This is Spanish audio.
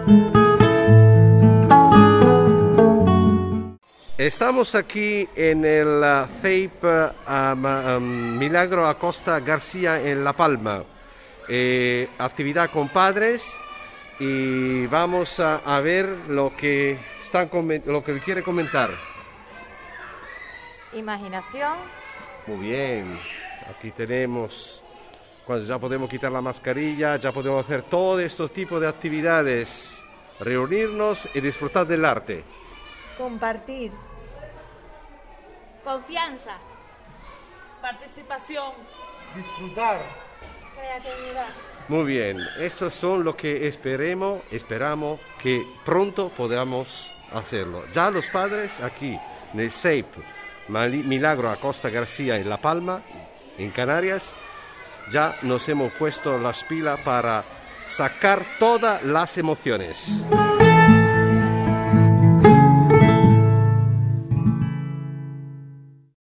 Estamos aquí en el CEIP Milagro Acosta García en La Palma. Actividad con padres y vamos a ver lo que quiere comentar. Imaginación. Muy bien. Aquí tenemos, cuando ya podemos quitar la mascarilla, ya podemos hacer todo estos tipos de actividades, reunirnos y disfrutar del arte. Compartir. Confianza. Participación. Disfrutar. Creatividad. Muy bien, estos son lo que esperamos que pronto podamos hacerlo. Ya los padres aquí en el CEIP Milagro Acosta García en La Palma, en Canarias, ya nos hemos puesto las pilas para sacar todas las emociones.